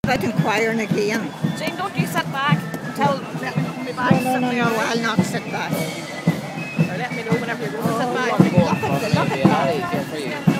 dread inquiring again. Jane, don't you sit back until my bag's sitting there. No, I'll not sit back. Or let me know whenever you're going to sit back. Look at that.